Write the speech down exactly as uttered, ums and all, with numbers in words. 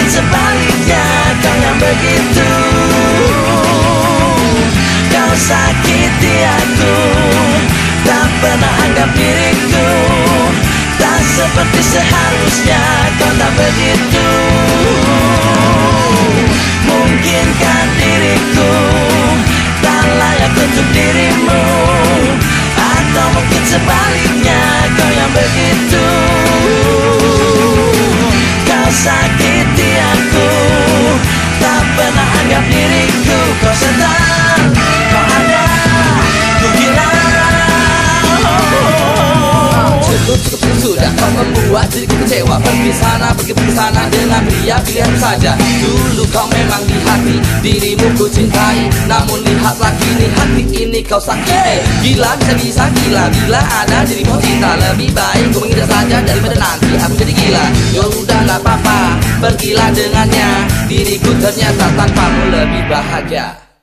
mungkin sebaliknya kau yang begitu. Kau sakiti aku, tak pernah anggap diriku, tak seperti seharusnya kau tak begitu. Mungkinkah diriku tak layak untuk dirimu, atau mungkin sebaliknya kau yang begitu. Kau sakiti aku, tak pernah anggap diriku. Kau sedang, kau ada, ku gila. Cukup, cukup, sudah kau membuat diriku kecewa. Pergi sana, pergi pergi sana dengan pria pilihan saja. Dulu kau memang di hati dirimu ku cintai, namun lihatlah kini hati ini kau sakiti. Gila bisa-bisa gila, bila ada dirimu cinta. Lebih baik ku menghindar saja daripada nanti aku jadi gila. Ya udah gak apa-apa, pergilah dengannya. Diriku ternyata tanpamu lebih bahagia.